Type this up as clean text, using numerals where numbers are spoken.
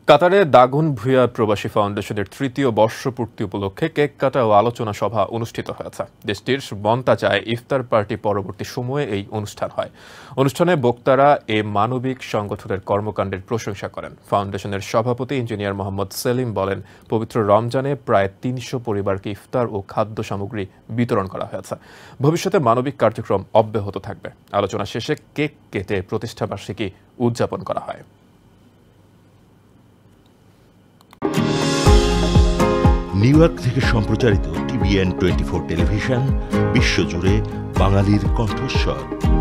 কাতারে দাগনভূয়া প্রবাসী ফাউন্ডেশনের তৃতীয় বর্ষপূর্তি উপলক্ষে কেক কাটা ও আলোচনা সভা অনুষ্ঠিত হয়েছে। দেশটির মন্তাজায় ইফতার পার্টি পরবর্তী সময়ে এই অনুষ্ঠান হয়। অনুষ্ঠানে বক্তারা এ মানবিক সংগঠনের কর্মকাণ্ডের প্রশংসা করেন। ফাউন্ডেশনের সভাপতি ইঞ্জিনিয়ার মোহাম্মদ সেলিম বলেন, পবিত্র রমজানে প্রায় ৩০০ পরিবারকে ইফতার ও খাদ্য সামগ্রী বিতরণ করা হয়েছে। ভবিষ্যতে মানবিক কার্যক্রম অব্যাহত থাকবে। আলোচনা শেষে কেক কেটে প্রতিষ্ঠাবার্ষিকী উদযাপন করা হয়। নিউ ইয়র্ক থেকে সম্প্রচারিত TBN24 টেলিভিশন বিশ্বজুড়ে বাঙালির কণ্ঠস্বর।